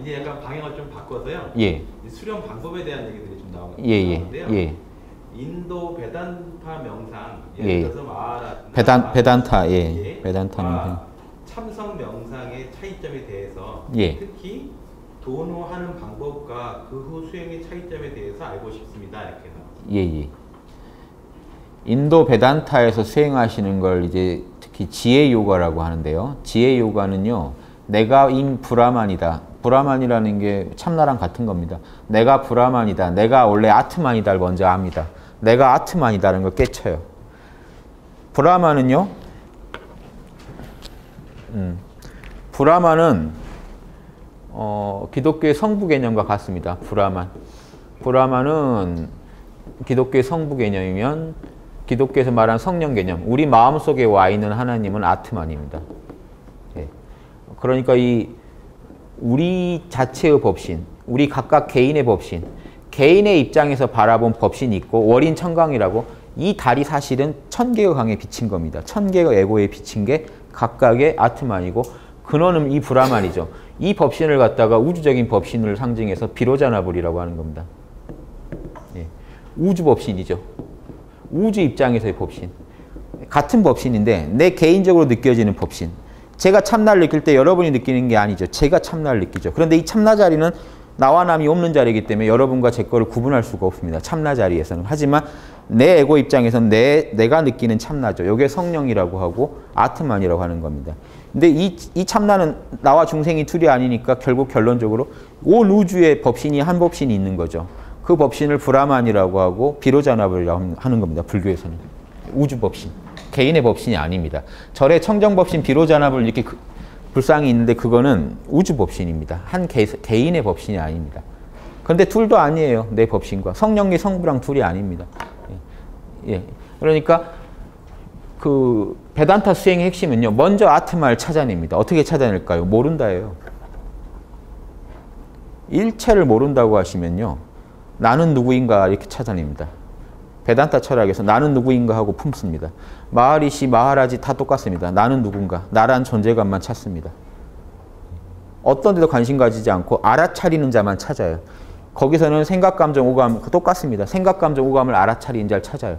이제 약간 방향을 좀 바꿔서요. 예. 수련 방법에 대한 얘기들이 좀 예. 나오는데요. 예. 인도 베단타 명상, 예. 예를 들어서 마하라나 베단타, 예. 베단타 명상. 참성 명상의 차이점에 대해서 예. 특히 도노하는 방법과 그 후 수행의 차이점에 대해서 알고 싶습니다. 이렇게 해서. 예. 인도 베단타에서 수행하시는 걸 이제 특히 지혜 요가라고 하는데요. 지혜 요가는요, 내가인 브라만이다. 브라만이라는 게 참나랑 같은 겁니다. 내가 브라만이다. 내가 원래 아트만이다를 먼저 압니다. 내가 아트만이다라는 걸 깨쳐요. 브라만은요, 브라만은 기독교의 성부 개념과 같습니다. 브라만은 기독교의 성부 개념이면 기독교에서 말하는 성령 개념, 우리 마음속에 와 있는 하나님은 아트만입니다. 예. 그러니까 우리 자체의 법신, 우리 각각 개인의 법신, 개인의 입장에서 바라본 법신이 있고 월인천강이라고 이 달이 사실은 1000개의 강에 비친 겁니다. 1000개의 에고에 비친 게 각각의 아트만이고 근원은 이 브라만이죠. 이 법신을 갖다가 우주적인 법신을 상징해서 비로자나불이라고 하는 겁니다. 예. 우주 법신이죠. 우주 입장에서의 법신. 같은 법신인데 내 개인적으로 느껴지는 법신. 제가 참나를 느낄 때 여러분이 느끼는 게 아니죠. 제가 참나를 느끼죠. 그런데 이 참나 자리는 나와 남이 없는 자리이기 때문에 여러분과 제 거를 구분할 수가 없습니다. 참나 자리에서는. 하지만 내 에고 입장에서는 내가 느끼는 참나죠. 이게 성령이라고 하고 아트만이라고 하는 겁니다. 근데 이 참나는 나와 중생이 둘이 아니니까 결국 결론적으로 온 우주의 법신이 한 법신이 있는 거죠. 그 법신을 브라만이라고 하고 비로자나불이라고 하는 겁니다. 불교에서는. 우주 법신. 개인의 법신이 아닙니다. 절에 청정법신, 비로자나불 이렇게 불상이 있는데 그거는 우주 법신입니다. 한 개인의 법신이 아닙니다. 그런데 둘도 아니에요. 내 법신과. 성령의 성부랑 둘이 아닙니다. 예. 그러니까 그 베단타 수행의 핵심은요. 먼저 아트마를 찾아냅니다. 어떻게 찾아낼까요? 모른다예요. 일체를 모른다고 하시면요. 나는 누구인가 이렇게 찾아냅니다. 베단타 철학에서 나는 누구인가 하고 품습니다. 마하리시, 마하라지 다 똑같습니다. 나는 누군가, 나란 존재감만 찾습니다. 어떤 데도 관심 가지지 않고 알아차리는 자만 찾아요. 거기서는 생각, 감정, 오감 똑같습니다. 생각, 감정, 오감을 알아차리는 자를 찾아요.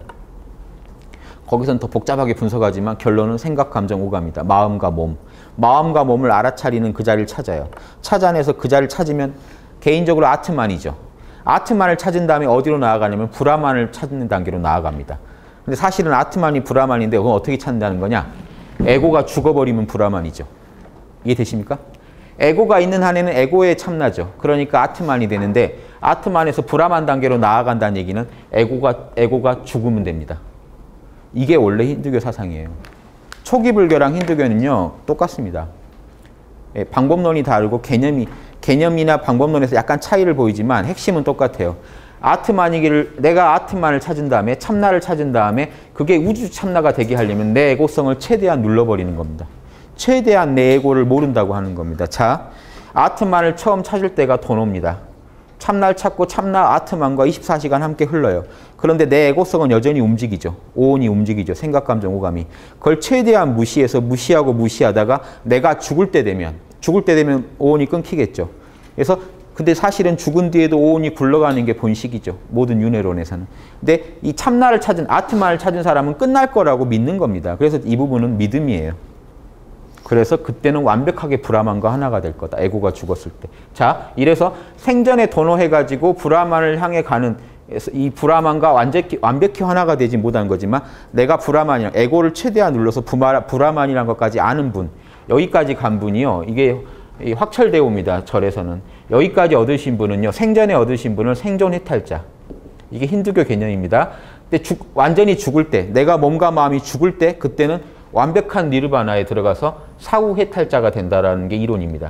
거기서는 더 복잡하게 분석하지만 결론은 생각, 감정, 오감이다. 마음과 몸. 마음과 몸을 알아차리는 그 자리를 찾아요. 찾아내서 그 자리를 찾으면 개인적으로 아트만이죠. 아트만을 찾은 다음에 어디로 나아가냐면 브라만을 찾는 단계로 나아갑니다. 근데 사실은 아트만이 브라만인데 그건 어떻게 찾는다는 거냐? 에고가 죽어버리면 브라만이죠. 이해되십니까? 에고가 있는 한에는 에고의 참나죠. 그러니까 아트만이 되는데 아트만에서 브라만 단계로 나아간다는 얘기는 에고가 죽으면 됩니다. 이게 원래 힌두교 사상이에요. 초기 불교랑 힌두교는요. 똑같습니다. 예, 방법론이 다르고 개념이나 방법론에서 약간 차이를 보이지만 핵심은 똑같아요. 아트만이기를 내가 아트만을 찾은 다음에 참나를 찾은 다음에 그게 우주 참나가 되게 하려면 내 에고성을 최대한 눌러버리는 겁니다. 최대한 내 에고를 모른다고 하는 겁니다. 자, 아트만을 처음 찾을 때가 도노입니다. 참나를 찾고 참나 아트만과 24시간 함께 흘러요. 그런데 내 에고성은 여전히 움직이죠. 오온이 움직이죠. 생각, 감정, 오감이. 그걸 최대한 무시해서 무시하고 무시하다가 내가 죽을 때 되면 오온이 끊기겠죠. 그래서 근데 사실은 죽은 뒤에도 오온이 굴러가는 게 본식이죠. 모든 윤회론에서는. 근데 이 참나를 찾은 아트만을 찾은 사람은 끝날 거라고 믿는 겁니다. 그래서 이 부분은 믿음이에요. 그래서 그때는 완벽하게 브라만과 하나가 될 거다. 에고가 죽었을 때. 자, 이래서 생전에 도노해가지고 브라만을 향해 가는 이 브라만과 완벽히 하나가 되지 못한 거지만 내가 브라만이랑 에고를 최대한 눌러서 브라만이란 것까지 아는 분, 여기까지 간 분이요. 이게 확철되어 옵니다. 절에서는. 여기까지 얻으신 분은요. 생전에 얻으신 분을 생존 해탈자. 이게 힌두교 개념입니다. 근데 완전히 죽을 때, 내가 몸과 마음이 죽을 때 그때는 완벽한 니르바나에 들어가서 사후 해탈자가 된다라는 게 이론입니다.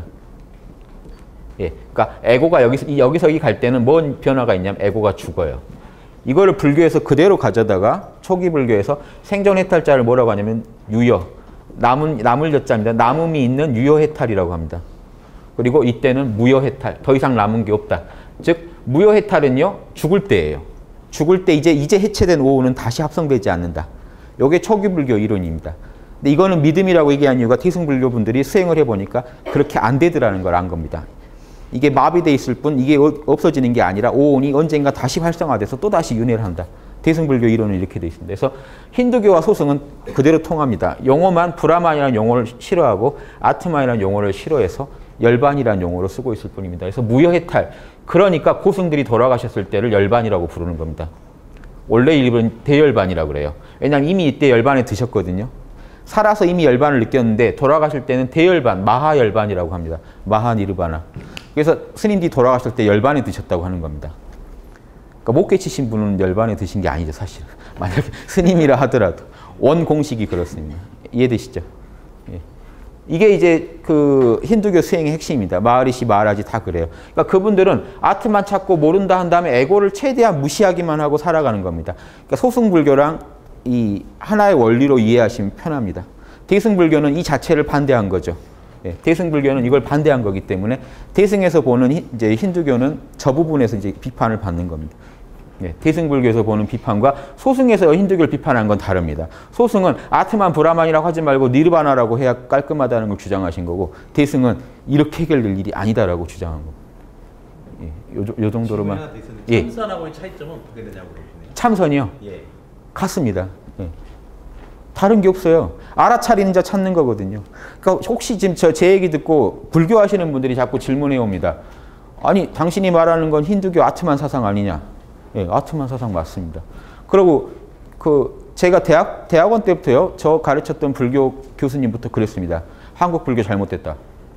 예, 그러니까 에고가 여기서 갈 때는 뭔 변화가 있냐면 에고가 죽어요. 이거를 불교에서 그대로 가져다가 초기 불교에서 생존 해탈자를 뭐라고 하냐면 유여, 남을 여자입니다. 남음이 있는 유여 해탈이라고 합니다. 그리고 이때는 무여 해탈, 더 이상 남은 게 없다. 즉 무여 해탈은요 죽을 때예요. 죽을 때 이제 해체된 오온은 다시 합성되지 않는다. 이게 초기 불교 이론입니다. 근데 이거는 믿음이라고 얘기한 이유가 티승불교 분들이 수행을 해보니까 그렇게 안 되더라는 걸 안 겁니다. 이게 마비돼 있을 뿐 이게 없어지는 게 아니라 오온이 언젠가 다시 활성화돼서 또 다시 윤회를 한다. 대승불교 이론은 이렇게 돼 있습니다. 그래서 힌두교와 소승은 그대로 통합니다. 용어만 브라만이라는 용어를 싫어하고 아트만이라는 용어를 싫어해서 열반이라는 용어로 쓰고 있을 뿐입니다. 그래서 무여해탈, 그러니까 고승들이 돌아가셨을 때를 열반이라고 부르는 겁니다. 원래 일본은 대열반이라고 그래요. 왜냐하면 이미 이때 열반에 드셨거든요. 살아서 이미 열반을 느꼈는데 돌아가실 때는 대열반, 마하열반이라고 합니다. 마하니르바나. 그래서 스님들이 돌아가실 때 열반에 드셨다고 하는 겁니다. 그러니까 못 깨치신 분은 열반에 드신 게 아니죠, 사실. 만약에 스님이라 하더라도. 원 공식이 그렇습니다. 이해되시죠? 예. 이게 이제 그 힌두교 수행의 핵심입니다. 마하리시, 마하라지 다 그래요. 그러니까 그분들은 아트만 찾고 모른다 한 다음에 에고를 최대한 무시하기만 하고 살아가는 겁니다. 그러니까 소승불교랑 이 하나의 원리로 이해하시면 편합니다. 대승불교는 이 자체를 반대한 거죠. 예, 대승불교는 이걸 반대한 거기 때문에 대승에서 보는 이제 힌두교는 저 부분에서 이제 비판을 받는 겁니다. 예, 대승불교에서 보는 비판과 소승에서 힌두교를 비판한 건 다릅니다. 소승은 아트만 브라만이라고 하지 말고 니르바나라고 해야 깔끔하다는 걸 주장하신 거고, 대승은 이렇게 해결될 일이 아니다라고 주장한 겁니다. 예, 요 정도로만. 예. 참선하고의 차이점은 어떻게 되냐고 그러시네요. 참선이요? 예. 같습니다. 예. 다른 게 없어요. 알아차리는 자 찾는 거거든요. 그러니까 혹시 지금 제 얘기 듣고 불교하시는 분들이 자꾸 질문해 옵니다. 아니, 당신이 말하는 건 힌두교 아트만 사상 아니냐? 예, 아트만 사상 맞습니다. 그리고 제가 대학원 때부터요, 저 가르쳤던 불교 교수님부터 그랬습니다. 한국 불교 잘못됐다.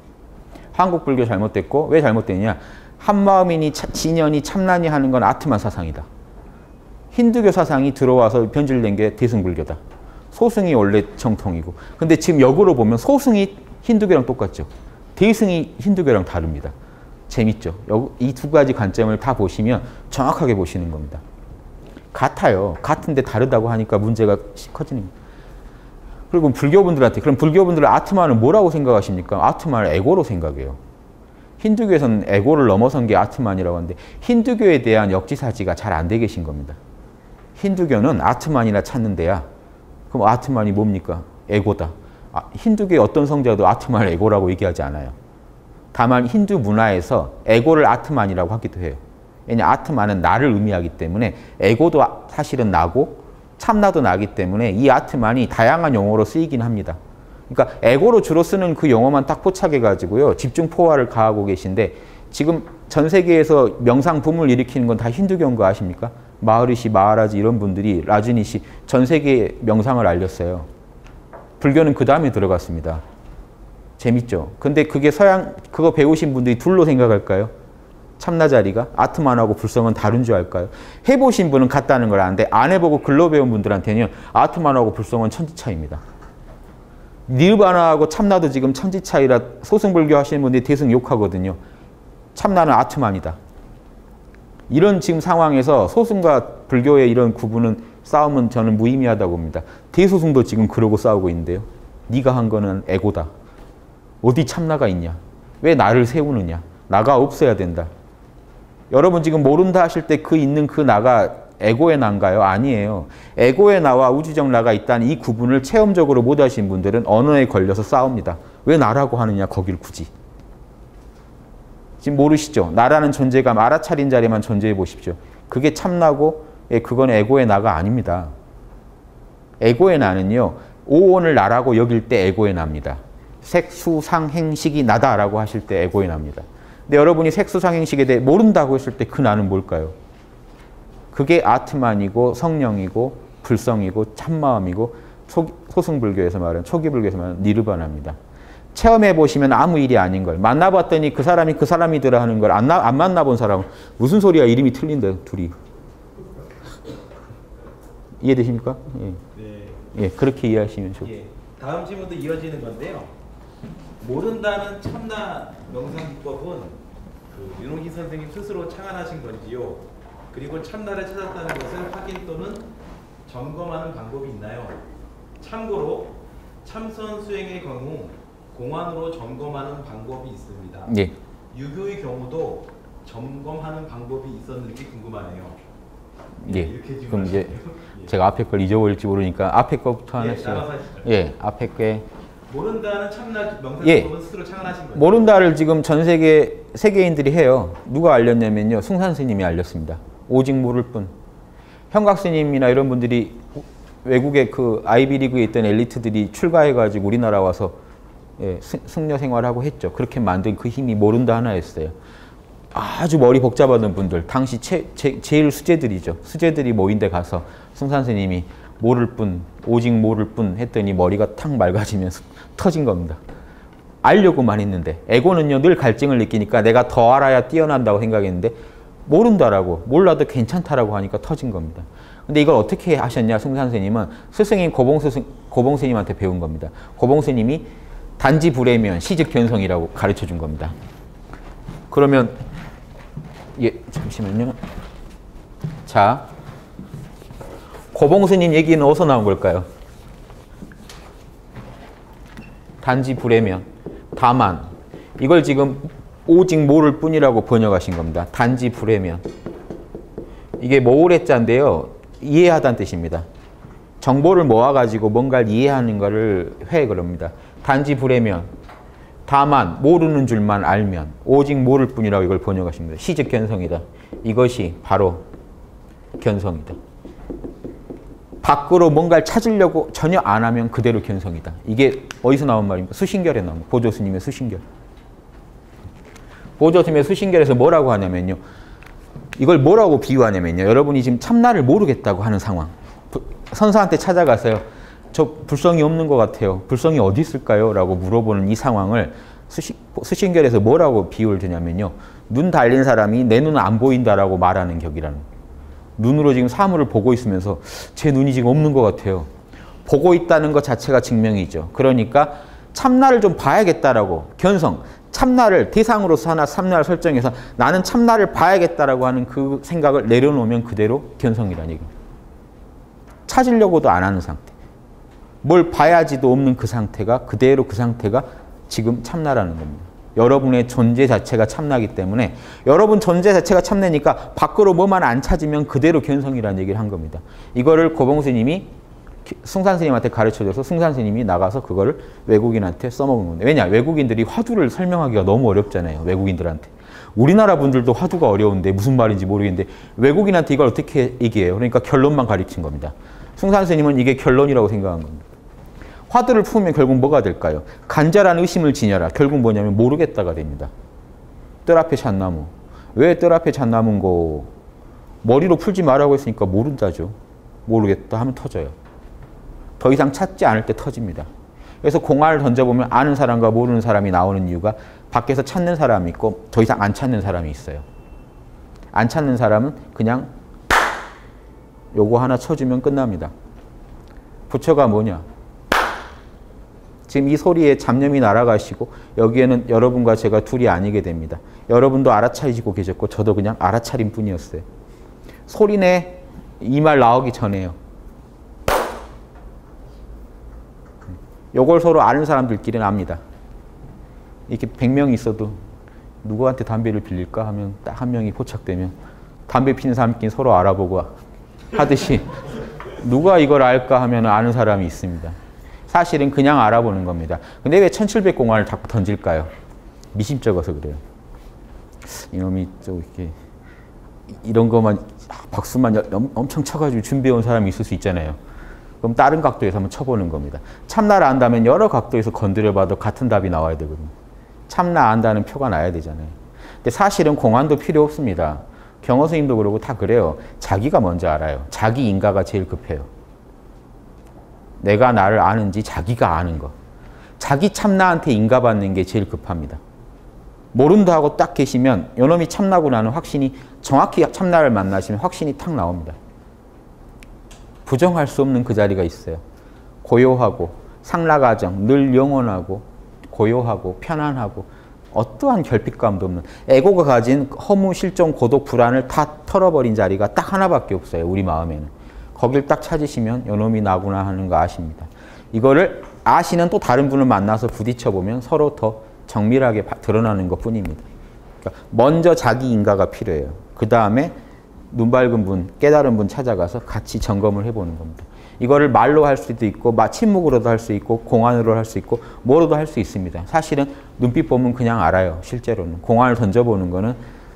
한국 불교 잘못됐고, 왜 잘못됐냐? 한마음이니 진연이 참나니 하는 건 아트만 사상이다. 힌두교 사상이 들어와서 변질된 게 대승불교다. 소승이 원래 정통이고. 근데 지금 역으로 보면 소승이 힌두교랑 똑같죠. 대승이 힌두교랑 다릅니다. 재밌죠? 이 두 가지 관점을 다 보시면 정확하게 보시는 겁니다. 같아요. 같은데 다르다고 하니까 문제가 커지는 거예요. 그리고 불교분들한테, 그럼 불교분들은 아트만을 뭐라고 생각하십니까? 아트만을 에고로 생각해요. 힌두교에서는 에고를 넘어선 게 아트만이라고 하는데 힌두교에 대한 역지사지가 잘 안 돼 계신 겁니다. 힌두교는 아트만이나 찾는 데야. 그럼 아트만이 뭡니까? 에고다. 힌두교의 어떤 성자도 아트만을 에고라고 얘기하지 않아요. 다만 힌두 문화에서 에고를 아트만이라고 하기도 해요. 왜냐하면 아트만은 나를 의미하기 때문에 에고도 사실은 나고 참나도 나기 때문에 이 아트만이 다양한 용어로 쓰이긴 합니다. 그러니까 에고로 주로 쓰는 그 용어만 딱 포착해가지고요, 집중포화를 가하고 계신데, 지금 전 세계에서 명상 붐을 일으키는 건 다 힌두교인 거 아십니까? 마하리시, 마하라지 이런 분들이, 라즈니시, 전 세계에 명상을 알렸어요. 불교는 그 다음에 들어갔습니다. 재밌죠? 근데 그게 그거 배우신 분들이 둘로 생각할까요? 참나자리가? 아트만하고 불성은 다른 줄 알까요? 해보신 분은 같다는 걸 아는데 안 해보고 글로 배운 분들한테는 아트만하고 불성은 천지 차이입니다. 니르바나하고 참나도 지금 천지 차이라 소승불교 하시는 분들이 대승 욕하거든요. 참나는 아트만이다. 이런 지금 상황에서 소승과 불교의 이런 구분은, 싸움은 저는 무의미하다고 봅니다. 대소승도 지금 그러고 싸우고 있는데요. 네가 한 거는 에고다. 어디 참나가 있냐? 왜 나를 세우느냐? 나가 없어야 된다. 여러분 지금 모른다 하실 때 그 있는 그 나가 에고의 나인가요? 아니에요. 에고의 나와 우주적 나가 있다는 이 구분을 체험적으로 못 하신 분들은 언어에 걸려서 싸웁니다. 왜 나라고 하느냐, 거길 굳이. 지금 모르시죠? 나라는 존재감 알아차린 자리만 존재해 보십시오. 그게 참나고, 그건 에고의 나가 아닙니다. 에고의 나는요, 오온을 나라고 여길 때 에고의 나입니다. 색수상행식이 나다라고 하실 때 에고의 나입니다. 근데 여러분이 색수상행식에 대해 모른다고 했을 때 그 나는 뭘까요? 그게 아트만이고 성령이고 불성이고 참마음이고 소승불교에서 말하는, 초기불교에서 말하는 니르바나입니다. 체험해 보시면 아무 일이 아닌 걸, 만나봤더니 그 사람이 그 사람이더라 하는 걸 안 만나본 사람은 무슨 소리야, 이름이 틀린다 둘이. 이해되십니까? 예. 네. 예, 그렇게 이해하시면 좋습니다. 예. 다음 질문도 이어지는 건데요. 모른다는 참나 명상기법은 그 윤홍희 선생님 스스로 창안하신 건지요? 그리고 참나를 찾았다는 것을 확인 또는 점검하는 방법이 있나요? 참고로 참선 수행의 경우 공안으로 점검하는 방법이 있습니다. 예. 유교의 경우도 점검하는 방법이 있었는지 궁금하네요. 예. 이렇게 그럼 이제 예. 제가 앞에 걸 잊어버릴지 모르니까 앞에 거부터 하나씩. 나눠서 하시죠. 예, 앞에 게 모른다는 참나 명상법은 예. 스스로 창안하신 거죠? 모른다를 지금 전 세계 세계인들이 해요. 누가 알렸냐면요. 승산 스님이 알렸습니다. 오직 모를 뿐. 현각 스님이나 이런 분들이 외국의 그 아이비리그에 있던 엘리트들이 출가해가지고 우리나라 와서 예, 승려 생활하고 했죠. 그렇게 만든 그 힘이 모른다 하나였어요. 아주 머리 복잡하던 분들, 당시 제일 수재들이죠. 수재들이 모인 데 가서 승산 스님이 모를 뿐, 오직 모를 뿐 했더니 머리가 탁 맑아지면서 터진 겁니다. 알려고만 했는데 에고는요 늘 갈증을 느끼니까 내가 더 알아야 뛰어난다고 생각했는데 모른다라고 몰라도 괜찮다라고 하니까 터진 겁니다. 근데 이걸 어떻게 하셨냐 승산 스님은 스승인 고봉 스님한테 배운 겁니다. 고봉 스님이 단지 불해면 시즉 견성이라고 가르쳐 준 겁니다. 그러면 예 잠시만요. 자 고봉 스님 얘기는 어디서 나온 걸까요? 단지 불해면 다만 이걸 지금 오직 모를 뿐이라고 번역하신 겁니다. 단지 불해면 이게 모래자인데요. 이해하다는 뜻입니다. 정보를 모아가지고 뭔가를 이해하는 것을 회 그럽니다. 단지 불해면 다만 모르는 줄만 알면 오직 모를 뿐이라고 이걸 번역하십니다. 시즉 견성이다. 이것이 바로 견성이다. 밖으로 뭔가를 찾으려고 전혀 안 하면 그대로 견성이다. 이게 어디서 나온 말입니까? 수신결에 나온 보조 스님의 수신결. 보조 스님의 수신결에서 뭐라고 하냐면요. 이걸 뭐라고 비유하냐면요. 여러분이 지금 참나를 모르겠다고 하는 상황. 선사한테 찾아가서요. 저 불성이 없는 것 같아요. 불성이 어디 있을까요? 라고 물어보는 이 상황을 수신결에서 뭐라고 비유를 드냐면요. 눈 달린 사람이 내 눈은 안 보인다라고 말하는 격이라는 거예요. 눈으로 지금 사물을 보고 있으면서 제 눈이 지금 없는 것 같아요. 보고 있다는 것 자체가 증명이죠. 그러니까 참나를 좀 봐야겠다라고 견성, 참나를 대상으로서 하나 참나를 설정해서 나는 참나를 봐야겠다라고 하는 그 생각을 내려놓으면 그대로 견성이라는 얘기입니다. 찾으려고도 안 하는 상태. 뭘 봐야지도 없는 그 상태가 그대로 그 상태가 지금 참나라는 겁니다. 여러분의 존재 자체가 참나기 때문에 여러분 존재 자체가 참나니까 밖으로 뭐만 안 찾으면 그대로 견성이라는 얘기를 한 겁니다. 이거를 고봉 스님이 승산 스님한테 가르쳐줘서 승산 스님이 나가서 그거를 외국인한테 써먹은 겁니다. 왜냐? 외국인들이 화두를 설명하기가 너무 어렵잖아요. 외국인들한테. 우리나라 분들도 화두가 어려운데 무슨 말인지 모르겠는데 외국인한테 이걸 어떻게 얘기해요? 그러니까 결론만 가르친 겁니다. 승산 스님은 이게 결론이라고 생각한 겁니다. 화두를 품으면 결국 뭐가 될까요? 간절한 의심을 지녀라. 결국 뭐냐면 모르겠다가 됩니다. 뜰 앞에 잣나무. 왜 뜰 앞에 잣나무인고? 머리로 풀지 말라고 했으니까 모른다죠. 모르겠다 하면 터져요. 더 이상 찾지 않을 때 터집니다. 그래서 공안을 던져보면 아는 사람과 모르는 사람이 나오는 이유가 밖에서 찾는 사람이 있고 더 이상 안 찾는 사람이 있어요. 안 찾는 사람은 그냥 요거 하나 쳐주면 끝납니다. 부처가 뭐냐? 지금 이 소리에 잡념이 날아가시고 여기에는 여러분과 제가 둘이 아니게 됩니다. 여러분도 알아차리시고 계셨고 저도 그냥 알아차린 뿐이었어요. 소리내 이 말 나오기 전에요. 요걸 서로 아는 사람들끼리는 압니다. 이렇게 100명이 있어도 누구한테 담배를 빌릴까 하면 딱 한 명이 포착되면 담배 피는 사람끼리 서로 알아보고 하듯이 누가 이걸 알까 하면 아는 사람이 있습니다. 사실은 그냥 알아보는 겁니다. 근데 왜 1700공안을 자꾸 던질까요? 미심쩍어서 그래요. 이놈이 좀 이렇게 이런 것만 박수만 엄청 쳐가지고 준비해온 사람이 있을 수 있잖아요. 그럼 다른 각도에서 한번 쳐보는 겁니다. 참나를 안다면 여러 각도에서 건드려봐도 같은 답이 나와야 되거든요. 참나 안다는 표가 나야 되잖아요. 근데 사실은 공안도 필요 없습니다. 경호 스님도 그러고 다 그래요. 자기가 먼저 알아요. 자기 인가가 제일 급해요. 내가 나를 아는지 자기가 아는 거. 자기 참나한테 인가받는 게 제일 급합니다. 모른다 하고 딱 계시면 요놈이 참나구나는 확신이 정확히 참나를 만나시면 확신이 탁 나옵니다. 부정할 수 없는 그 자리가 있어요. 고요하고 상라가정 늘 영원하고 고요하고 편안하고 어떠한 결핍감도 없는 에고가 가진 허무, 실종, 고독, 불안을 다 털어버린 자리가 딱 하나밖에 없어요. 우리 마음에는. 거길 딱 찾으시면 요놈이 나구나 하는 거 아십니다. 이거를 아시는 또 다른 분을 만나서 부딪혀보면 서로 더 정밀하게 드러나는 것 뿐입니다. 그러니까 먼저 자기 인가가 필요해요. 그 다음에 눈 밝은 분, 깨달은 분 찾아가서 같이 점검을 해보는 겁니다. 이거를 말로 할 수도 있고 침묵으로도 할 수 있고 공안으로 할 수 있고 뭐로도 할 수 있습니다. 사실은 눈빛 보면 그냥 알아요. 실제로는. 공안을 던져보는 거는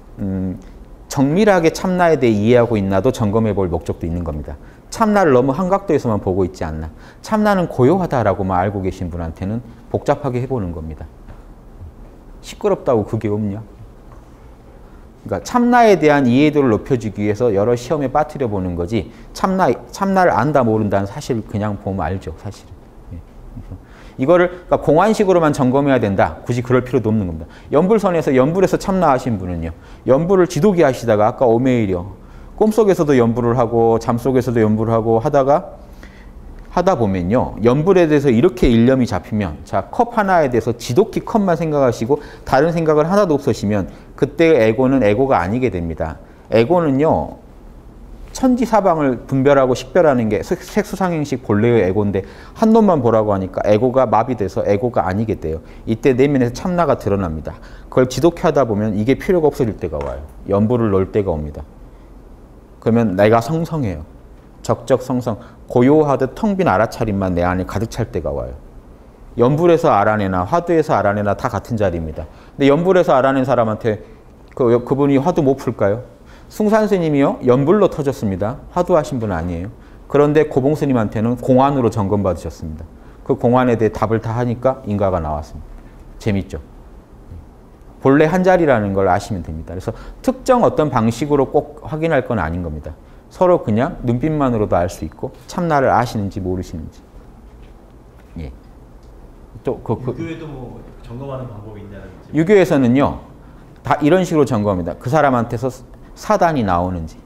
정밀하게 참나에 대해 이해하고 있나도 점검해 볼 목적도 있는 겁니다. 참나를 너무 한 각도에서만 보고 있지 않나. 참나는 고요하다라고만 알고 계신 분한테는 복잡하게 해보는 겁니다. 시끄럽다고 그게 없냐? 그러니까 참나에 대한 이해도를 높여주기 위해서 여러 시험에 빠뜨려 보는 거지 참나를 안다 모른다는 사실 그냥 보면 알죠. 사실은. 이거를 그러니까 공안식으로만 점검해야 된다. 굳이 그럴 필요도 없는 겁니다. 연불선에서 연불에서 참나하신 분은요. 연불을 지도기 하시다가 아까 오메일이요. 꿈속에서도 연불을 하고 잠속에서도 연불을 하고 하다 보면요. 연불에 대해서 이렇게 일념이 잡히면 자, 컵 하나에 대해서 지독히 컵만 생각하시고 다른 생각을 하나도 없으시면 그때 에고는 에고가 아니게 됩니다. 에고는요. 천지사방을 분별하고 식별하는 게 색수상행식 본래의 에고인데 한 놈만 보라고 하니까 에고가 마비돼서 에고가 아니게 돼요. 이때 내면에서 참나가 드러납니다. 그걸 지독히 하다 보면 이게 필요가 없어질 때가 와요. 연불을 넣을 때가 옵니다. 그러면 내가 성성해요. 적적성성, 고요하듯 텅 빈 알아차림만 내 안에 가득 찰 때가 와요. 연불에서 알아내나 화두에서 알아내나 다 같은 자리입니다. 근데 연불에서 알아낸 사람한테 그분이 화두 못 풀까요? 숭산 스님이요. 연불로 터졌습니다. 화두하신 분 아니에요. 그런데 고봉 스님한테는 공안으로 점검받으셨습니다. 그 공안에 대해 답을 다 하니까 인가가 나왔습니다. 재밌죠? 본래 한 자리라는 걸 아시면 됩니다. 그래서 특정 어떤 방식으로 꼭 확인할 건 아닌 겁니다. 서로 그냥 눈빛만으로도 알 수 있고 참나를 아시는지 모르시는지. 예. 또 유교에도 뭐 점검하는 방법이 있냐는 유교에서는요. 다 이런 식으로 점검합니다. 그 사람한테서 사단이 나오는지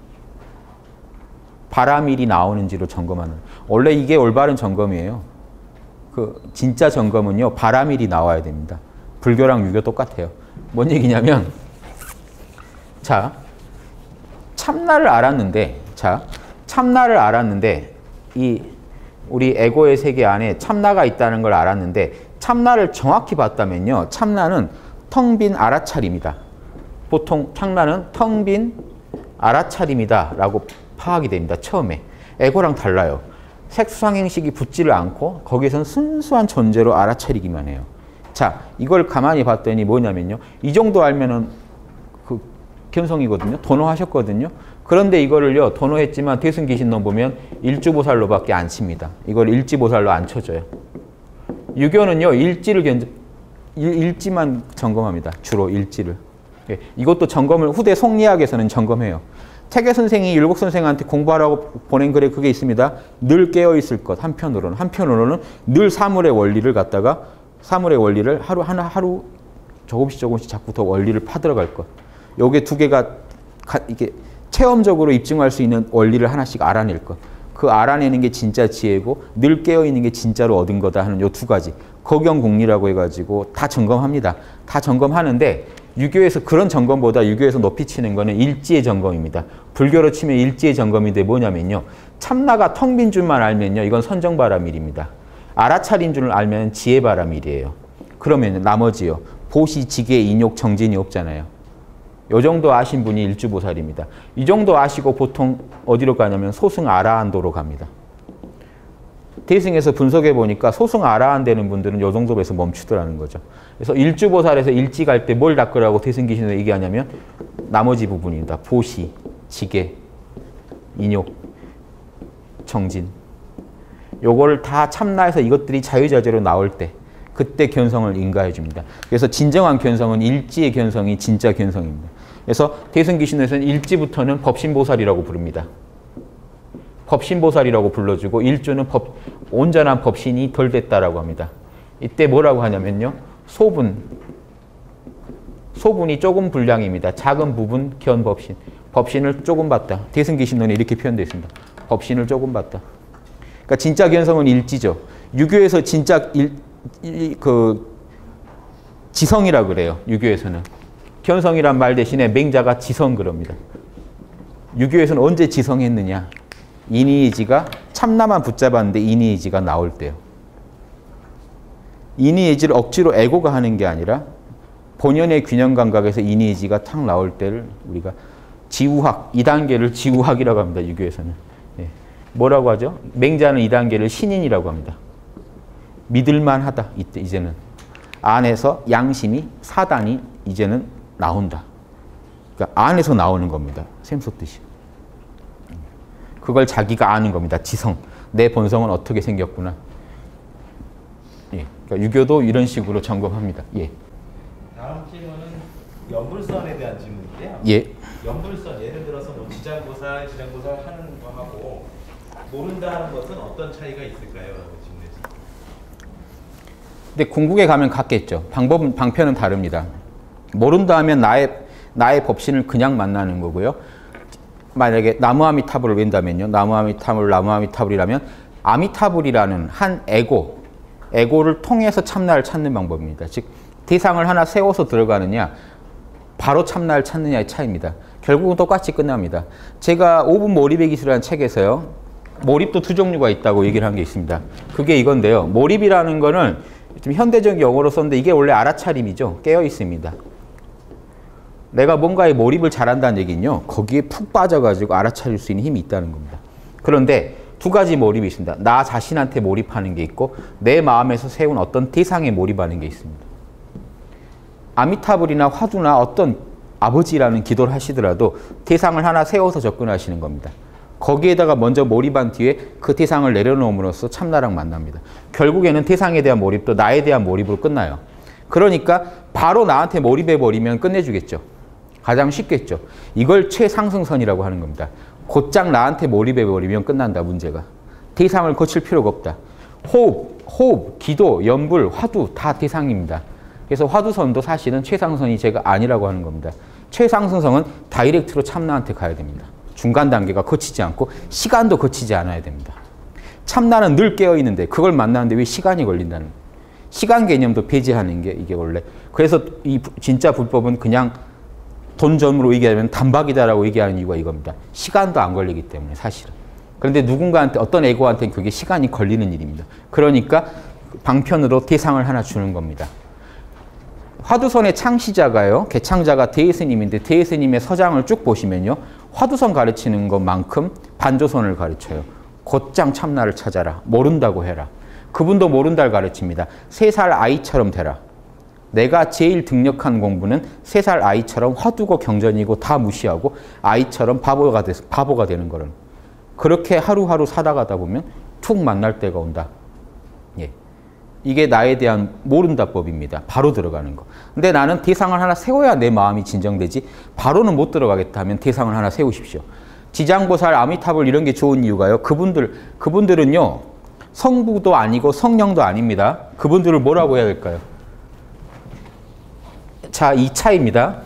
바라밀이 나오는지로 점검하는. 원래 이게 올바른 점검이에요. 그 진짜 점검은요. 바라밀이 나와야 됩니다. 불교랑 유교 똑같아요. 뭔 얘기냐면 자 참나를 알았는데 이 우리 에고의 세계 안에 참나가 있다는 걸 알았는데 참나를 정확히 봤다면요. 참나는 텅 빈 알아차림이다. 보통 참나는 텅 빈 알아차림이다 라고 파악이 됩니다. 처음에. 에고랑 달라요. 색수상행식이 붙지를 않고 거기에선 순수한 존재로 알아차리기만 해요. 자, 이걸 가만히 봤더니 뭐냐면요. 이 정도 알면은 그 견성이거든요. 도노하셨거든요. 그런데 이거를요. 도노했지만 대승기신론 보면 일주보살로밖에 안 칩니다. 이걸 일지보살로 안 쳐줘요. 유교는요. 일지만 점검합니다. 주로 일지를. 예, 이것도 점검을 후대 속리학에서는 점검해요. 태계 선생이 율곡 선생한테 공부하라고 보낸 글에 그게 있습니다. 늘 깨어있을 것. 한편으로는 늘 사물의 원리를 갖다가 사물의 원리를 하루 조금씩 자꾸 더 원리를 파들어갈 것. 요게 두 개가 이게 체험적으로 입증할 수 있는 원리를 하나씩 알아낼 것. 그 알아내는 게 진짜 지혜고 늘 깨어있는 게 진짜로 얻은 거다 하는 요 두 가지. 거경공리라고 해가지고 다 점검합니다. 다 점검하는데 유교에서 그런 점검보다 유교에서 높이 치는 거는 일지의 점검입니다. 불교로 치면 일지의 점검인데 뭐냐면요. 참나가 텅 빈 줄만 알면요. 이건 선정바라밀입니다. 알아차린 줄을 알면 지혜바라밀이에요. 그러면 나머지요. 보시, 지계, 인욕, 정진이 없잖아요. 요 정도 아신 분이 일주보살입니다. 이 정도 아시고 보통 어디로 가냐면 소승 아라한도로 갑니다. 대승에서 분석해 보니까 소승 아라한 되는 분들은 요 정도에서 멈추더라는 거죠. 그래서 일주보살에서 일지 갈 때 뭘 닦으라고 대승기신에 얘기하냐면 나머지 부분입니다. 보시, 지계, 인욕, 정진. 요거를 다 참나해서 이것들이 자유자재로 나올 때 그때 견성을 인가해 줍니다. 그래서 진정한 견성은 일지의 견성이 진짜 견성입니다. 그래서 대승기신에서는 일지부터는 법신보살이라고 부릅니다. 법신보살이라고 불러주고 일주는 온전한 법신이 덜 됐다라고 합니다. 이때 뭐라고 하냐면요. 소분이 조금 분량입니다. 작은 부분 견법신. 법신을 조금 봤다. 대승기신론에 이렇게 표현되어 있습니다. 법신을 조금 봤다. 그러니까 진짜 견성은 일지죠. 유교에서 진짜 지성이라 그래요. 유교에서는. 견성이란 말 대신에 맹자가 지성 그럽니다. 유교에서는 언제 지성했느냐. 인의의지가 참나만 붙잡았는데 인의의지가 나올 때요. 인의의지를 억지로 에고가 하는 게 아니라 본연의 균형 감각에서 인의의지가 탁 나올 때를 우리가 지우학, 이 단계를 지우학이라고 합니다. 유교에서는. 예. 뭐라고 하죠? 맹자는 이 단계를 신인이라고 합니다. 믿을만하다. 이때 이제는 안에서 양심이 사단이 이제는 나온다. 그러니까 안에서 나오는 겁니다. 샘솟듯이. 그걸 자기가 아는 겁니다. 지성. 내 본성은 어떻게 생겼구나. 예. 그러니까 유교도 이런 식으로 점검합니다. 예. 다음 질문은 연불선에 대한 질문인데요. 예. 연불선 예를 들어서 뭐 지장고살 하는 거하고 모른다 하는 것은 어떤 차이가 있을까요? 질문이지. 근데 궁극에 가면 같겠죠. 방편은 다릅니다. 모른다 하면 나의 법신을 그냥 만나는 거고요. 만약에 나무아미타불을 웬다면요. 나무아미타불이라면 아미타불이라는 한 에고를 통해서 참나를 찾는 방법입니다. 즉 대상을 하나 세워서 들어가느냐 바로 참나를 찾느냐의 차이입니다. 결국은 똑같이 끝납니다. 제가 5분 몰입의 기술이라는 책에서요. 몰입도 두 종류가 있다고 얘기를 한 게 있습니다. 그게 이건데요. 몰입이라는 거는 좀 현대적 용어로 썼는데 이게 원래 알아차림이죠. 깨어 있습니다. 내가 뭔가에 몰입을 잘한다는 얘기는요. 거기에 푹 빠져가지고 알아차릴 수 있는 힘이 있다는 겁니다. 그런데 두 가지 몰입이 있습니다. 나 자신한테 몰입하는 게 있고 내 마음에서 세운 어떤 대상에 몰입하는 게 있습니다. 아미타불이나 화두나 어떤 아버지라는 기도를 하시더라도 대상을 하나 세워서 접근하시는 겁니다. 거기에다가 먼저 몰입한 뒤에 그 대상을 내려놓음으로써 참나랑 만납니다. 결국에는 대상에 대한 몰입도 나에 대한 몰입으로 끝나요. 그러니까 바로 나한테 몰입해버리면 끝내주겠죠. 가장 쉽겠죠. 이걸 최상승선이라고 하는 겁니다. 곧장 나한테 몰입해버리면 끝난다, 문제가. 대상을 거칠 필요가 없다. 호흡, 기도, 연불, 화두 다 대상입니다. 그래서 화두선도 사실은 최상선이 제가 아니라고 하는 겁니다. 최상승선은 다이렉트로 참나한테 가야 됩니다. 중간 단계가 거치지 않고 시간도 거치지 않아야 됩니다. 참나는 늘 깨어있는데 그걸 만나는데 왜 시간이 걸린다는 거예요. 시간 개념도 폐지하는 게 이게 원래. 그래서 이 진짜 불법은 그냥 돈점으로 얘기하면 단박이다라고 얘기하는 이유가 이겁니다. 시간도 안 걸리기 때문에 사실은. 그런데 누군가한테 어떤 에고한테는 그게 시간이 걸리는 일입니다. 그러니까 방편으로 대상을 하나 주는 겁니다. 화두선의 창시자가요. 개창자가 대예스님인데 대예스님의 서장을 쭉 보시면요. 화두선 가르치는 것만큼 반조선을 가르쳐요. 곧장 참나를 찾아라. 모른다고 해라. 그분도 모른다를 가르칩니다. 3살 아이처럼 되라. 내가 제일 등력한 공부는 3살 아이처럼 화두고 경전이고 다 무시하고 아이처럼 바보가 되는 거는. 그렇게 하루하루 살아가다 보면 툭 만날 때가 온다. 예. 이게 나에 대한 모른다법입니다. 바로 들어가는 거. 근데 나는 대상을 하나 세워야 내 마음이 진정되지 바로는 못 들어가겠다 하면 대상을 하나 세우십시오. 지장보살, 아미타불 이런 게 좋은 이유가요. 그분들은요. 성부도 아니고 성령도 아닙니다. 그분들을 뭐라고 해야 될까요? 자, 이 차이입니다.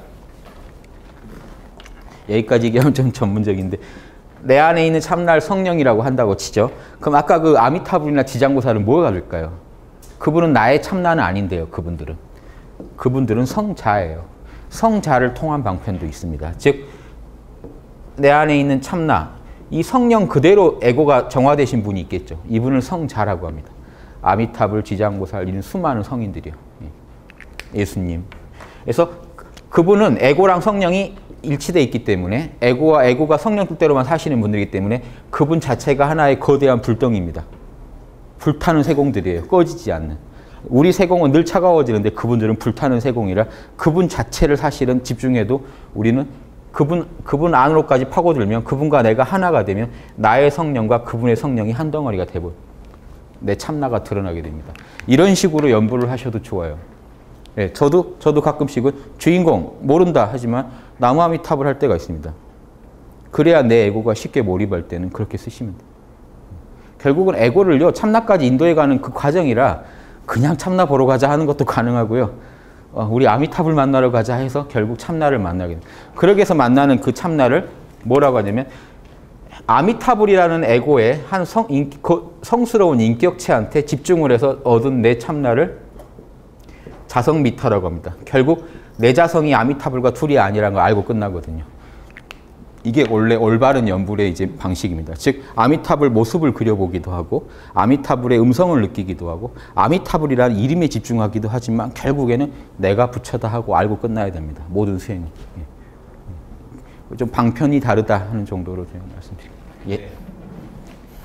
여기까지 얘기하면 좀 전문적인데 내 안에 있는 참나를 성령이라고 한다고 치죠. 그럼 아까 그 아미타불이나 지장보살은 뭐가 다를까요? 그분은 나의 참나는 아닌데요. 그분들은 성자예요. 성자를 통한 방편도 있습니다. 즉 내 안에 있는 참나, 이 성령 그대로 에고가 정화되신 분이 있겠죠. 이분을 성자라고 합니다. 아미타불, 지장보살 이런 수많은 성인들이요. 예수님. 그래서 그분은 에고랑 성령이 일치되어 있기 때문에 에고가 성령 뜻대로만 사시는 분들이기 때문에 그분 자체가 하나의 거대한 불덩이입니다. 불타는 세공들이에요. 꺼지지 않는. 우리 세공은 늘 차가워지는데 그분들은 불타는 세공이라 그분 자체를 사실은 집중해도 우리는 그분 안으로까지 파고들면 그분과 내가 하나가 되면 나의 성령과 그분의 성령이 한 덩어리가 되고 내 참나가 드러나게 됩니다. 이런 식으로 연부를 하셔도 좋아요. 예, 저도 가끔씩은 주인공 모른다 하지만 나무아미탑을 할 때가 있습니다. 그래야 내 에고가 쉽게 몰입할 때는 그렇게 쓰시면 돼요. 결국은 에고를요 참나까지 인도해가는 그 과정이라 그냥 참나 보러 가자 하는 것도 가능하고요. 우리 아미타불 만나러 가자 해서 결국 참나를 만나게 됩니다. 그러기 위해서 만나는 그 참나를 뭐라고 하냐면 아미타불이라는 에고의 한 성스러운 인격체한테 집중을 해서 얻은 내 참나를 자성미타라고 합니다. 결국 내 자성이 아미타불과 둘이 아니라는 걸 알고 끝나거든요. 이게 원래 올바른 연불의 이제 방식입니다. 즉 아미타불 모습을 그려보기도 하고 아미타불의 음성을 느끼기도 하고 아미타불이라는 이름에 집중하기도 하지만 결국에는 내가 부처다 하고 알고 끝나야 됩니다. 모든 수행은. 좀 방편이 다르다 하는 정도로 제가 말씀드립니다. 예. 네.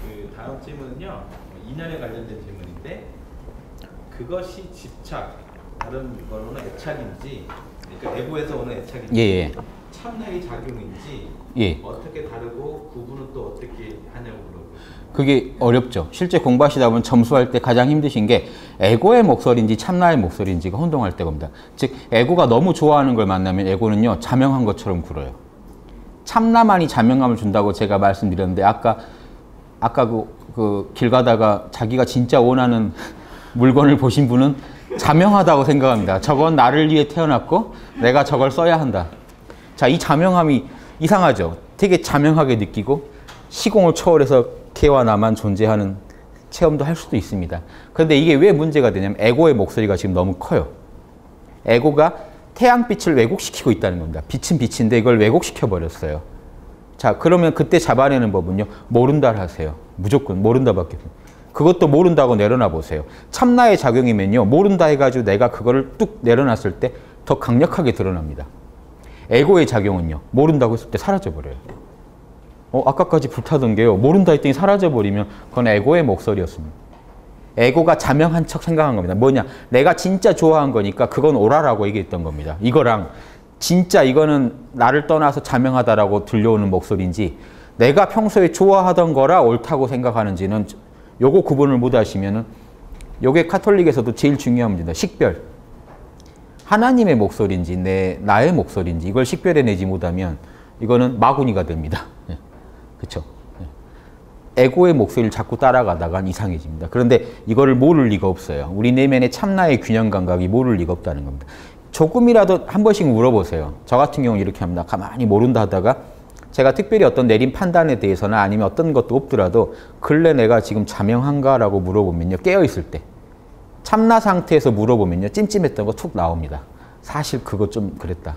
다음 질문은요. 인연에 관련된 질문인데 그것이 집착, 다른 거로는 애착인지, 그러니까 애고에서 오는 애착인지, 예. 참나의 작용인지 예. 어떻게 다르고 구분은 또 어떻게 하냐고 물어보고. 그게 어렵죠. 실제 공부하시다 보면 점수할 때 가장 힘드신 게 에고의 목소리인지 참나의 목소리인지가 혼동할 때가 옵니다. 즉 에고가 너무 좋아하는 걸 만나면 에고는요 자명한 것처럼 굴어요. 참나만이 자명함을 준다고 제가 말씀드렸는데 아까 그 길 가다가 자기가 진짜 원하는 물건을 보신 분은 자명하다고 생각합니다. 저건 나를 위해 태어났고 내가 저걸 써야 한다. 자, 이 자명함이 이상하죠. 되게 자명하게 느끼고 시공을 초월해서 걔와 나만 존재하는 체험도 할 수도 있습니다. 그런데 이게 왜 문제가 되냐면 에고의 목소리가 지금 너무 커요. 에고가 태양빛을 왜곡시키고 있다는 겁니다. 빛은 빛인데 이걸 왜곡시켜 버렸어요. 자, 그러면 그때 잡아내는 법은요. 모른다를 하세요. 무조건 모른다밖에 없어요. 그것도 모른다고 내려놔 보세요. 참나의 작용이면요. 모른다 해가지고 내가 그거를 뚝 내려놨을 때 더 강력하게 드러납니다. 에고의 작용은요. 모른다고 했을 때 사라져버려요. 아까까지 불타던 게요. 모른다 했더니 사라져버리면 그건 에고의 목소리였습니다. 에고가 자명한 척 생각한 겁니다. 뭐냐? 내가 진짜 좋아한 거니까 그건 오라라고 얘기했던 겁니다. 이거랑 진짜 이거는 나를 떠나서 자명하다라고 들려오는 목소리인지 내가 평소에 좋아하던 거라 옳다고 생각하는지는 요거 구분을 못 하시면은 요게 카톨릭에서도 제일 중요한 문제입니다. 식별. 하나님의 목소리인지 나의 목소리인지 이걸 식별해내지 못하면 이거는 마구니가 됩니다. 그렇죠? 에고의 목소리를 자꾸 따라가다간 이상해집니다. 그런데 이거를 모를 리가 없어요. 우리 내면의 참나의 균형 감각이 모를 리가 없다는 겁니다. 조금이라도 한 번씩 물어보세요. 저 같은 경우는 이렇게 합니다. 가만히 모른다 하다가 제가 특별히 어떤 내린 판단에 대해서나 아니면 어떤 것도 없더라도 근래 내가 지금 자명한가라고 물어보면요. 깨어있을 때. 참나 상태에서 물어보면요. 찜찜했던 거 툭 나옵니다. 사실 그거 좀 그랬다.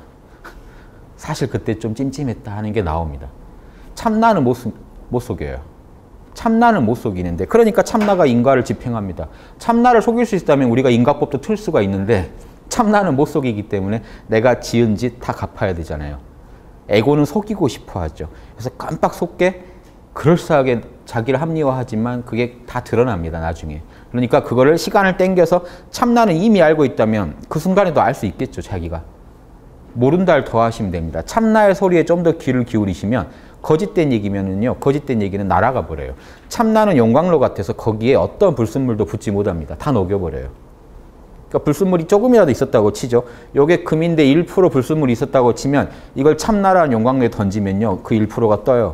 사실 그때 좀 찜찜했다 하는 게 나옵니다. 참나는 못 속여요. 참나는 못 속이는데 그러니까 참나가 인과를 집행합니다. 참나를 속일 수 있다면 우리가 인과법도 틀 수가 있는데 참나는 못 속이기 때문에 내가 지은 짓 다 갚아야 되잖아요. 에고는 속이고 싶어 하죠. 그래서 깜빡 속게 그럴싸하게 자기를 합리화하지만 그게 다 드러납니다. 나중에. 그러니까 그거를 시간을 땡겨서 참나는 이미 알고 있다면 그 순간에도 알 수 있겠죠. 자기가. 모른다를 더하시면 됩니다. 참나의 소리에 좀 더 귀를 기울이시면 거짓된 얘기면은요. 거짓된 얘기는 날아가 버려요. 참나는 용광로 같아서 거기에 어떤 불순물도 붙지 못합니다. 다 녹여버려요. 그러니까 불순물이 조금이라도 있었다고 치죠. 요게 금인데 1% 불순물이 있었다고 치면 이걸 참나라는 용광로에 던지면요. 그 1%가 떠요.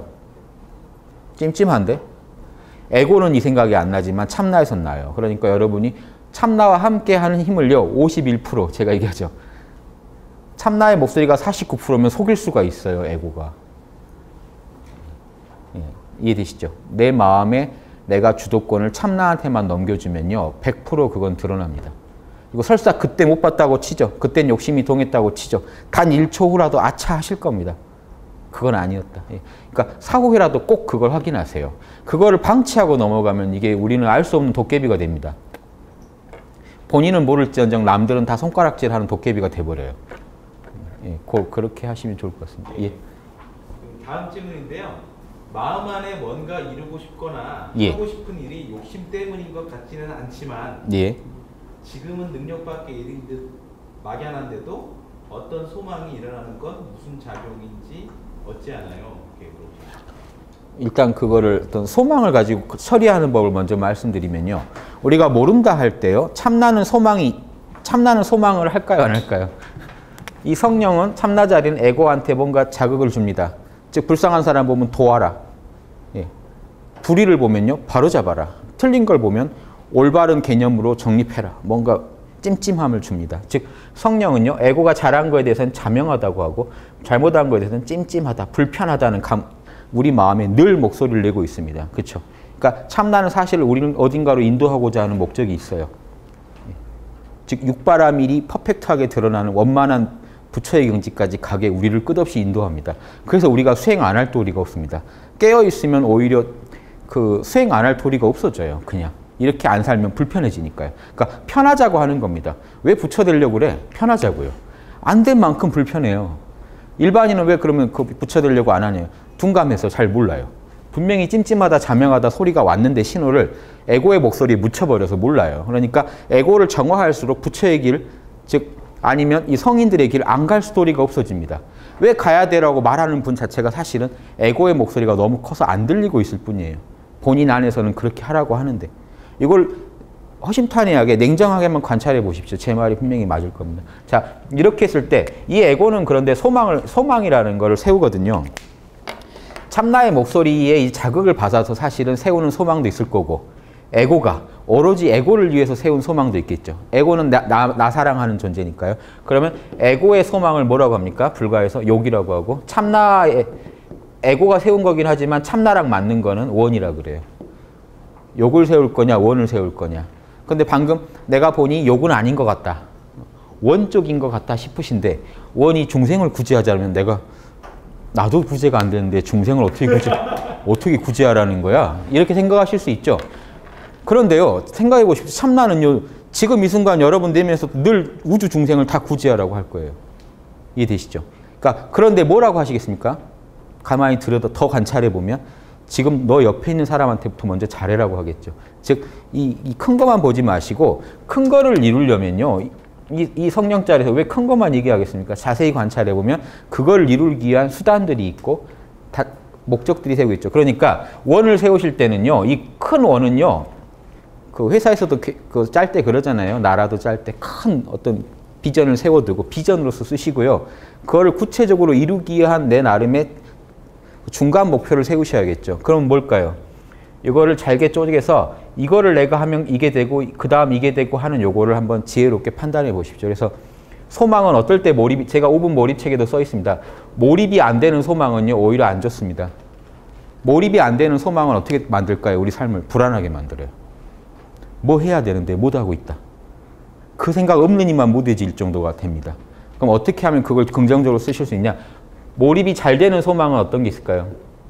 찜찜한데? 에고는 이 생각이 안 나지만 참나에선 나요. 그러니까 여러분이 참나와 함께 하는 힘을요. 51% 제가 얘기하죠. 참나의 목소리가 49%면 속일 수가 있어요. 에고가. 예, 이해되시죠? 내 마음에 내가 주도권을 참나한테만 넘겨주면요. 100% 그건 드러납니다. 이거 설사 그때 못 봤다고 치죠. 그땐 욕심이 동했다고 치죠. 단 1초 후라도 아차 하실 겁니다. 그건 아니었다. 예. 그러니까 사후에라도 꼭 그걸 확인하세요. 그거를 방치하고 넘어가면 이게 우리는 알 수 없는 도깨비가 됩니다. 본인은 모를지언정 남들은 다 손가락질하는 도깨비가 돼버려요. 예. 그렇게 하시면 좋을 것 같습니다. 예. 다음 질문인데요. 마음 안에 뭔가 이루고 싶거나 예. 하고 싶은 일이 욕심 때문인 것 같지는 않지만 예. 지금은 능력 밖의 일인 듯 막연한데도 어떤 소망이 일어나는 건 무슨 작용인지 어찌하나요? 일단 그거를 어떤 소망을 가지고 처리하는 법을 먼저 말씀드리면요. 우리가 모른다 할 때요. 참나는 소망을 할까요? 안 할까요? 이 성령은 참나 자리는 에고한테 뭔가 자극을 줍니다. 즉 불쌍한 사람 보면 도와라. 예. 불의를 보면요. 바로잡아라. 틀린 걸 보면 올바른 개념으로 정립해라. 뭔가 찜찜함을 줍니다. 즉 성령은요. 에고가 잘한 거에 대해서는 자명하다고 하고 잘못한 거에 대해서는 찜찜하다, 불편하다는 우리 마음에 늘 목소리를 내고 있습니다. 그렇죠? 그러니까 참나는 사실 우리를 어딘가로 인도하고자 하는 목적이 있어요. 즉 육바라밀이 퍼펙트하게 드러나는 원만한 부처의 경지까지 가게 우리를 끝없이 인도합니다. 그래서 우리가 수행 안 할 도리가 없습니다. 깨어있으면 오히려 그 수행 안 할 도리가 없어져요. 그냥. 이렇게 안 살면 불편해지니까요. 그러니까 편하자고 하는 겁니다. 왜 부처 되려고 그래? 편하자고요. 안 된 만큼 불편해요. 일반인은 왜 그러면 그 부처 되려고 안 하냐요? 둔감해서 잘 몰라요. 분명히 찜찜하다 자명하다 소리가 왔는데 신호를 에고의 목소리에 묻혀버려서 몰라요. 그러니까 에고를 정화할수록 부처의 길, 즉 아니면 이 성인들의 길 안 갈 스토리가 없어집니다. 왜 가야 되라고 말하는 분 자체가 사실은 에고의 목소리가 너무 커서 안 들리고 있을 뿐이에요. 본인 안에서는 그렇게 하라고 하는데 이걸 허심탄회하게 냉정하게만 관찰해 보십시오. 제 말이 분명히 맞을 겁니다. 자, 이렇게 했을 때 이 에고는 그런데 소망이라는 거를 세우거든요. 참나의 목소리에 이 자극을 받아서 사실은 세우는 소망도 있을 거고 에고가 오로지 에고를 위해서 세운 소망도 있겠죠. 에고는 나 사랑하는 존재니까요. 그러면 에고의 소망을 뭐라고 합니까? 불가에서 욕이라고 하고 참나의 에고가 세운 거긴 하지만 참나랑 맞는 거는 원이라 그래요. 욕을 세울 거냐 원을 세울 거냐. 근데 방금 내가 보니 욕은 아닌 것 같다. 원 쪽인 것 같다 싶으신데 원이 중생을 구제하자면 나도 구제가 안 되는데 중생을 어떻게 구제하라는 거야? 이렇게 생각하실 수 있죠. 그런데요, 생각해 보십시오. 참나는요, 지금 이 순간 여러분 내면에서 늘 우주 중생을 다 구제하라고 할 거예요. 이해되시죠? 그러니까 그런데 뭐라고 하시겠습니까? 가만히 들여다 더 관찰해 보면 지금 너 옆에 있는 사람한테부터 먼저 잘해라고 하겠죠. 즉, 이 큰 것만 보지 마시고 큰 거를 이루려면요. 이 성령자리에서 왜 큰 것만 얘기하겠습니까? 자세히 관찰해 보면 그걸 이루기 위한 수단들이 있고 목적들이 세우고 있죠. 그러니까 원을 세우실 때는요. 이 큰 원은요. 그 회사에서도 그 짤 때 그러잖아요. 나라도 짤 때 큰 어떤 비전을 세워두고 비전으로서 쓰시고요. 그걸 구체적으로 이루기 위한 내 나름의 중간 목표를 세우셔야겠죠. 그럼 뭘까요? 이거를 잘게 쪼개서 이거를 내가 하면 이게 되고 그 다음 이게 되고 하는 요거를 한번 지혜롭게 판단해 보십시오. 그래서 소망은 어떨 때 제가 5분 몰입책에도 써 있습니다. 몰입이 안 되는 소망은요. 오히려 안 좋습니다. 몰입이 안 되는 소망은 어떻게 만들까요? 우리 삶을 불안하게 만들어요. 뭐 해야 되는데 못하고 있다. 그 생각 없는 이만 무뎌질 정도가 됩니다. 그럼 어떻게 하면 그걸 긍정적으로 쓰실 수 있냐? 몰입이 잘 되는 소망은 어떤 게 있을까요?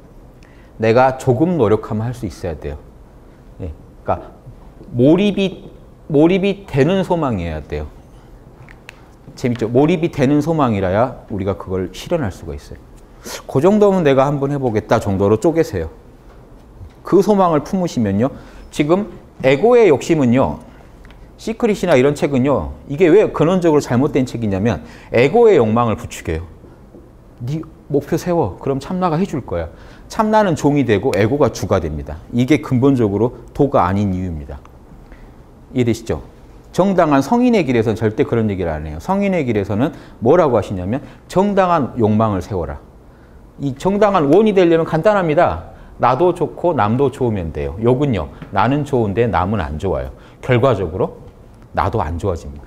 내가 조금 노력하면 할 수 있어야 돼요. 예, 그러니까 몰입이 되는 소망이어야 돼요. 재밌죠? 몰입이 되는 소망이라야 우리가 그걸 실현할 수가 있어요. 그 정도면 내가 한번 해보겠다 정도로 쪼개세요. 그 소망을 품으시면요. 지금 에고의 욕심은요. 시크릿이나 이런 책은요. 이게 왜 근원적으로 잘못된 책이냐면 에고의 욕망을 부추겨요. 네 목표 세워. 그럼 참나가 해줄 거야. 참나는 종이 되고 에고가 주가 됩니다. 이게 근본적으로 도가 아닌 이유입니다. 이해되시죠? 정당한 성인의 길에서는 절대 그런 얘기를 안 해요. 성인의 길에서는 뭐라고 하시냐면 정당한 욕망을 세워라. 이 정당한 원이 되려면 간단합니다. 나도 좋고 남도 좋으면 돼요. 욕은요. 나는 좋은데 남은 안 좋아요. 결과적으로 나도 안 좋아집니다.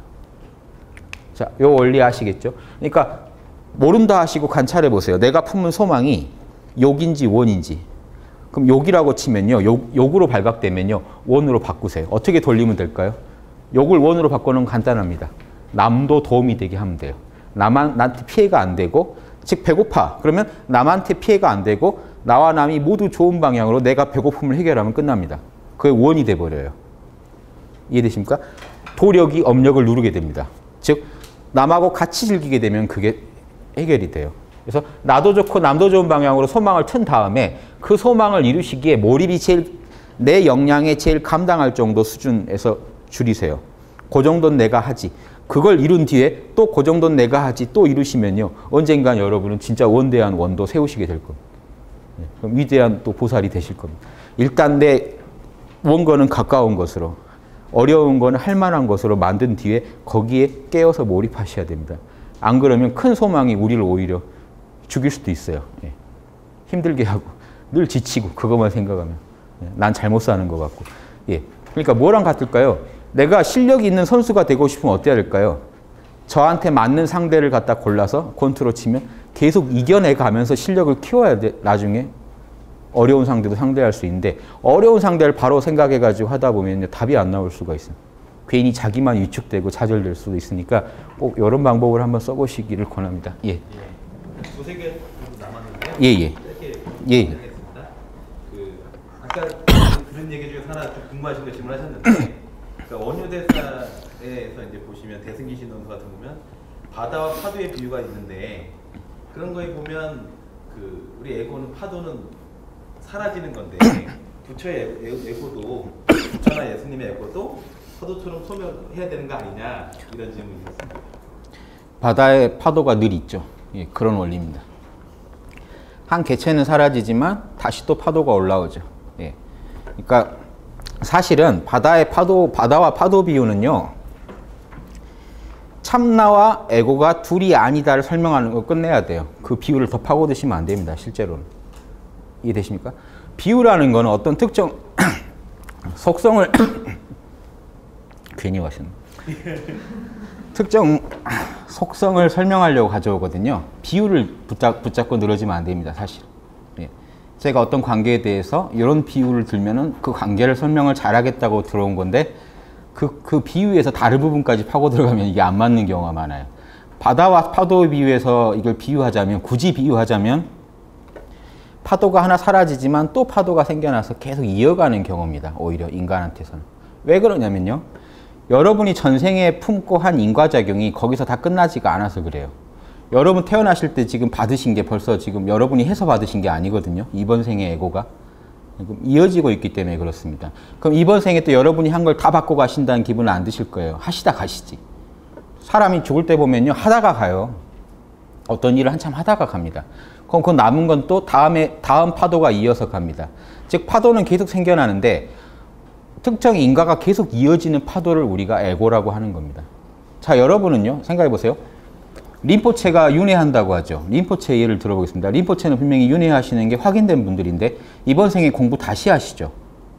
자, 요 원리 아시겠죠? 그러니까 모른다 하시고 관찰해 보세요. 내가 품은 소망이 욕인지 원인지. 그럼 욕이라고 치면요. 욕으로 발각되면요. 원으로 바꾸세요. 어떻게 돌리면 될까요? 욕을 원으로 바꾸는 건 간단합니다. 남도 도움이 되게 하면 돼요. 나한테 피해가 안 되고 즉 배고파. 그러면 남한테 피해가 안 되고 나와 남이 모두 좋은 방향으로 내가 배고픔을 해결하면 끝납니다. 그게 원이 돼버려요. 이해되십니까? 도력이 업력을 누르게 됩니다. 즉 남하고 같이 즐기게 되면 그게 해결이 돼요. 그래서 나도 좋고 남도 좋은 방향으로 소망을 튼 다음에 그 소망을 이루시기에 몰입이 내 역량에 제일 감당할 정도 수준에서 줄이세요. 그 정도는 내가 하지. 그걸 이룬 뒤에 또 그 정도는 내가 하지 또 이루시면요. 언젠간 여러분은 진짜 원대한 원도 세우시게 될 겁니다. 그럼 위대한 또 보살이 되실 겁니다. 일단 내 원거는 가까운 것으로 어려운 거는 할 만한 것으로 만든 뒤에 거기에 깨어서 몰입하셔야 됩니다. 안 그러면 큰 소망이 우리를 오히려 죽일 수도 있어요. 예. 힘들게 하고 늘 지치고 그것만 생각하면 난 잘못 사는 것 같고. 예. 그러니까 뭐랑 같을까요? 내가 실력이 있는 선수가 되고 싶으면 어때야 될까요? 저한테 맞는 상대를 갖다 골라서 권투로 치면 계속 이겨내 가면서 실력을 키워야 돼. 나중에 어려운 상대도 상대할 수 있는데 어려운 상대를 바로 생각해가지고 하다 보면 답이 안 나올 수가 있어요. 괜히 자기만 위축되고 좌절될 수도 있으니까 꼭 이런 방법을 한번 써보시기를 권합니다. 예. 두세 개 정도 남았는데요. 예예. 예. 하겠습니다. 아까 그런 얘기 중에 하나 좀 궁금하신 거 질문하셨는데, 그러니까 원효대사에서 이제 보시면 대승기 신원서 같은 거 보면 바다와 파도의 비유가 있는데 그런 거에 보면 우리 에고는 파도는 사라지는 건데 부처의 에고도 부처나 예수님의 에고도 파도처럼 소멸해야 되는 거 아니냐 이런 질문이 있습니다. 바다의 파도가 늘 있죠. 예, 그런 원리입니다. 한 개체는 사라지지만 다시 또 파도가 올라오죠. 예. 그러니까 사실은 바다와 파도 비유는요. 참나와 에고가 둘이 아니다를 설명하는 거 끝내야 돼요. 그 비유를 더 파고드시면 안 됩니다. 실제로는. 이해되십니까? 비유라는 거는 어떤 특정 속성을 괜히 하셨네. 특정 속성을 설명하려고 가져오거든요. 비유를 붙잡고 늘어지면 안 됩니다. 사실. 예. 제가 어떤 관계에 대해서 이런 비유를 들면은 그 관계를 설명을 잘하겠다고 들어온 건데 그 비유에서 다른 부분까지 파고 들어가면 이게 안 맞는 경우가 많아요. 바다와 파도의 비유에서 이걸 비유하자면, 굳이 비유하자면 파도가 하나 사라지지만 또 파도가 생겨나서 계속 이어가는 경우입니다. 오히려 인간한테서는. 왜 그러냐면요. 여러분이 전생에 품고 한 인과작용이 거기서 다 끝나지가 않아서 그래요. 여러분 태어나실 때 지금 받으신 게 벌써 지금 여러분이 해서 받으신 게 아니거든요. 이번 생의 에고가. 이어지고 있기 때문에 그렇습니다. 그럼 이번 생에 또 여러분이 한 걸 다 받고 가신다는 기분은 안 드실 거예요. 하시다 가시지. 사람이 죽을 때 보면요. 하다가 가요. 어떤 일을 한참 하다가 갑니다. 그럼 그 남은 건 또 다음 파도가 이어서 갑니다. 즉 파도는 계속 생겨나는데 특정 인과가 계속 이어지는 파도를 우리가 에고라고 하는 겁니다. 자, 여러분은요. 생각해 보세요. 림포체가 윤회한다고 하죠. 림포체 예를 들어보겠습니다. 림포체는 분명히 윤회하시는 게 확인된 분들인데 이번 생에 공부 다시 하시죠.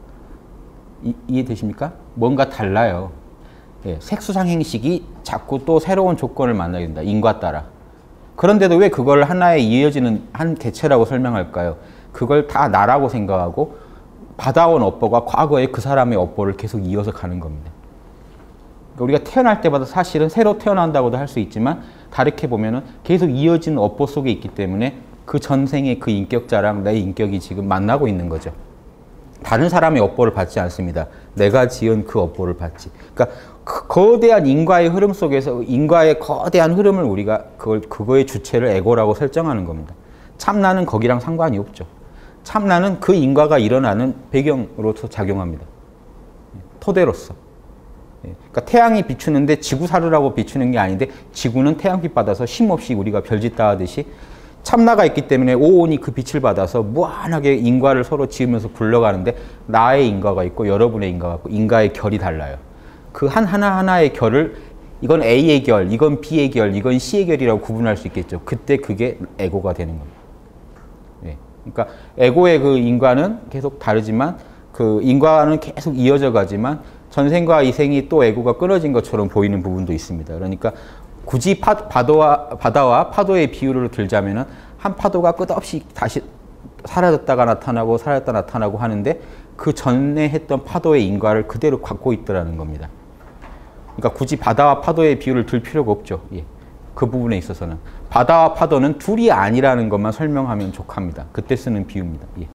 이해되십니까? 뭔가 달라요. 예, 색수상 행식이 자꾸 또 새로운 조건을 만나게 된다. 인과 따라. 그런데도 왜 그걸 하나의 이어지는 한 개체라고 설명할까요? 그걸 다 나라고 생각하고 받아온 업보가 과거에 그 사람의 업보를 계속 이어서 가는 겁니다. 우리가 태어날 때마다 사실은 새로 태어난다고도 할 수 있지만 다르게 보면은 계속 이어지는 업보 속에 있기 때문에 그 전생의 그 인격자랑 내 인격이 지금 만나고 있는 거죠. 다른 사람의 업보를 받지 않습니다. 내가 지은 그 업보를 받지. 그러니까 거대한 인과의 흐름 속에서 인과의 거대한 흐름을 우리가 그거의 주체를 에고라고 설정하는 겁니다. 참나는 거기랑 상관이 없죠. 참나는 그 인과가 일어나는 배경으로서 작용합니다. 토대로서. 그러니까 태양이 비추는데 지구 살으라고 비추는 게 아닌데 지구는 태양빛 받아서 쉼없이 우리가 별짓 다 하듯이 참나가 있기 때문에 오온이 그 빛을 받아서 무한하게 인과를 서로 지으면서 굴러가는데 나의 인과가 있고 여러분의 인과가 있고 인과의 결이 달라요. 그 하나하나의 결을 이건 A의 결, 이건 B의 결, 이건 C의 결이라고 구분할 수 있겠죠. 그때 그게 에고가 되는 겁니다. 네. 그러니까 에고의 그 인과는 계속 다르지만 그 인과는 계속 이어져 가지만 전생과 이생이 또 에고가 끊어진 것처럼 보이는 부분도 있습니다. 그러니까 굳이 바다와 파도의 비유를 들자면은 한 파도가 끝없이 다시 사라졌다가 나타나고 사라졌다 나타나고 하는데 그 전에 했던 파도의 인과를 그대로 갖고 있더라는 겁니다. 그러니까 굳이 바다와 파도의 비유를 들 필요가 없죠. 예. 그 부분에 있어서는 바다와 파도는 둘이 아니라는 것만 설명하면 족합니다. 그때 쓰는 비유입니다. 예.